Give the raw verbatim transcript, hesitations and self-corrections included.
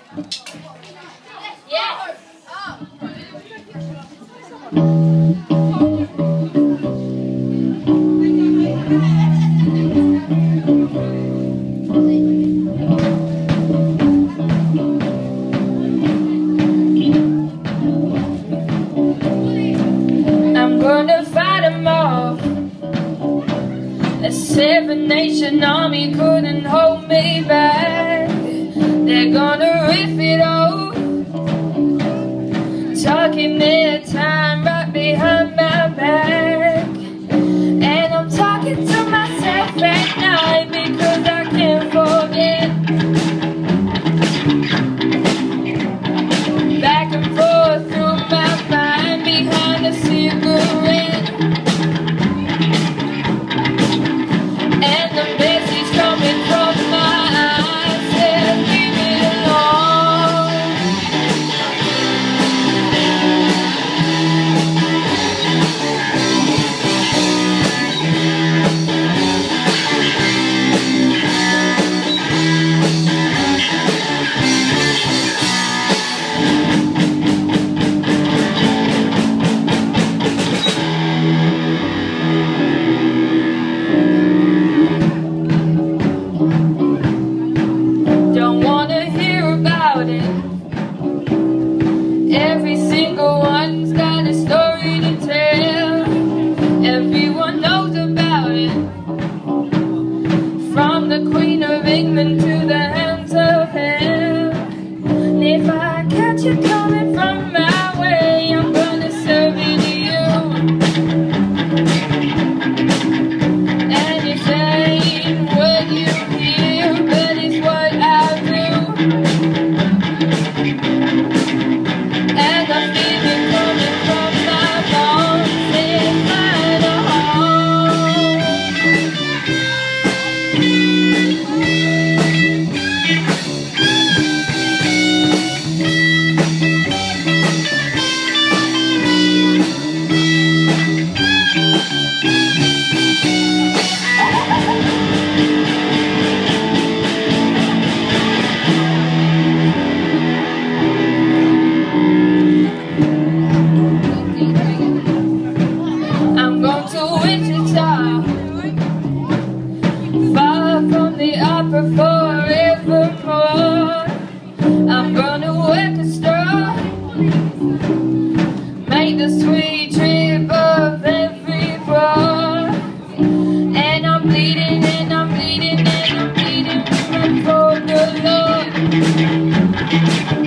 Yes. I'm gonna fight them off. A seven-nation army couldn't hold me back. They're gonna rip it off, talking their time right behind my back. And I'm talking to myself at night because I can't forget. Back and forth through my mind behind a cigarette. And the message coming from my eyes says, leave it alone. Don't wanna hear about it. Every single one's got a story to tell. Everyone knows about it, from the Queen of England to the hands of hell. And if I catch you coming from my way, I'm gonna serve it to you. And it's ain't what you hear, but it's what I do. And I'm feeling coming from my bones inside a home. I'm going to Wichita, far from the opera forevermore. I'm gonna work a straw, make the sweet trip of every floor. And I'm bleeding, and I'm bleeding, and I'm bleeding, run for the Lord.